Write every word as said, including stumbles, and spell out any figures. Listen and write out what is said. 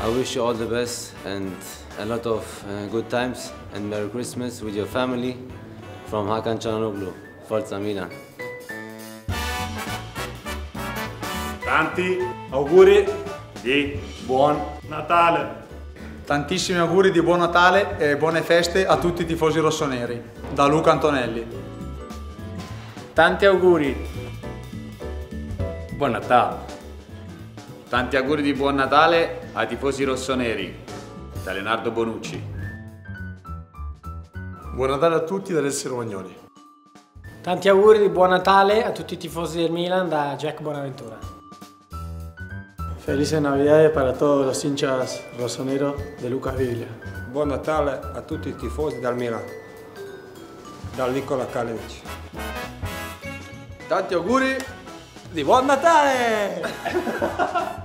I wish you all the best and a lot of uh, good times and Merry Christmas with your family from Hakan Çalhanoğlu. Forza Milan! Tanti auguri di buon Natale! Tantissimi auguri di buon Natale e buone feste a tutti i tifosi rossoneri, da Luca Antonelli. Tanti auguri! Buon Natale! Tanti auguri di buon Natale ai tifosi rossoneri, da Leonardo Bonucci. Buon Natale a tutti dall'Essere Romagnoli. Tanti auguri di buon Natale a tutti i tifosi del Milan da Jack Bonaventura. Felices Navidades para todos los hinchas rossoneros de Lucas Biglia. Buon Natale a tutti i tifosi del Milan, da Nikola Kalinic. Tanti auguri di buon Natale!